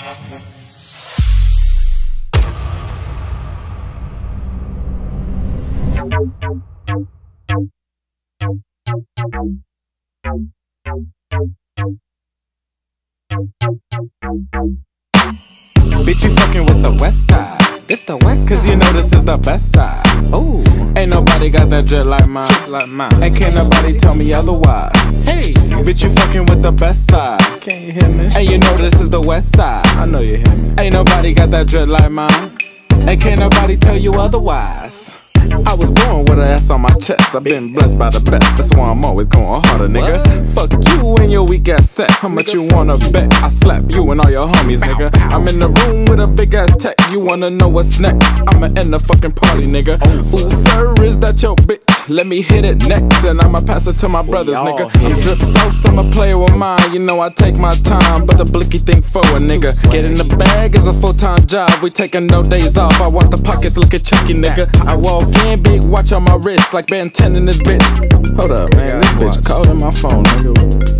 Bitch, you fucking with the west side. This the west side. Cause you know this is the best side. Ooh, ain't nobody got that drip like mine. And can't nobody tell me otherwise. Hey, bitch, you fucking with the best side. Can you hear me? And you know this is the west side. I know you hear me. Ain't nobody got that drip like mine. And can't nobody tell you otherwise. I was born with an S on my chest. I've been blessed by the best. That's why I'm always going harder, nigga. Fuck you and your weak ass set. How much you wanna bet? I slap you and all your homies, nigga. I'm in the room with a big ass tech. You wanna know what's next? I'ma end the fucking party, nigga. Ooh, sir, is that your bitch? Let me hit it next, and I'ma pass it to my brothers, nigga. I'm drip sauce, I'm a player with mine. You know I take my time, but the blicky think forward, nigga. Get in the bag is a full-time job. We taking no days off. I want the pockets looking chunky, nigga. I walk in, big watch on my wrist, like Ben 10 in this bitch. Hold up, man, this bitch calling my phone, nigga.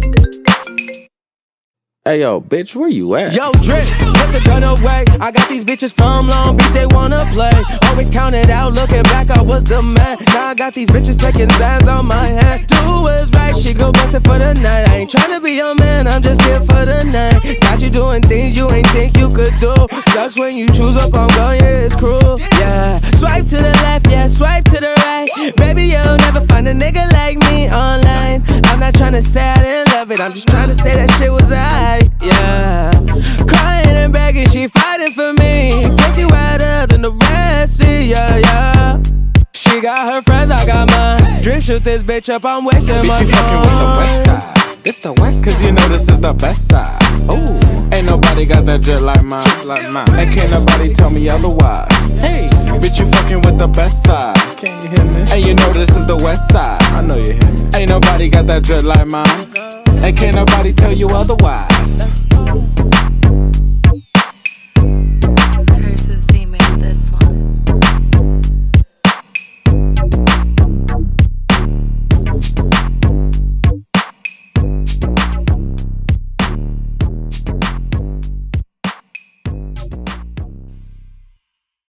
Hey yo, bitch, where you at? Yo, drip, put the gun away. I got these bitches from Long Beach, they wanna play. Always count it out, looking back, I was the man. Now I got these bitches taking signs on my hand. Do what's right, she go bust it for the night. I ain't tryna be your man, I'm just here for the night. Got you doing things you ain't think you could do. Sucks when you choose up on gun, yeah, it's cruel. Yeah, swipe to the left, yeah, swipe to the right. Baby, you'll never find a nigga like me online. I'm not tryna say I didn't love it, I'm just tryna say that shit was alright. Yeah, crying and begging, she fighting for me. Pussy wetter than the Red Sea, yeah, yeah. She got her friends, I got mine. Drip shoot this bitch up, I'm wasting my time. Bitch, you fucking with the west side. This the west side. Cause you know this is the best side. Ooh, ain't nobody got that drip like mine. And can't nobody tell me otherwise. Hey, bitch, you fucking with the best side. Can you hear me? And you know this is the west side. I know you hear me. Ain't nobody got that drip like mine. And can't nobody tell you otherwise.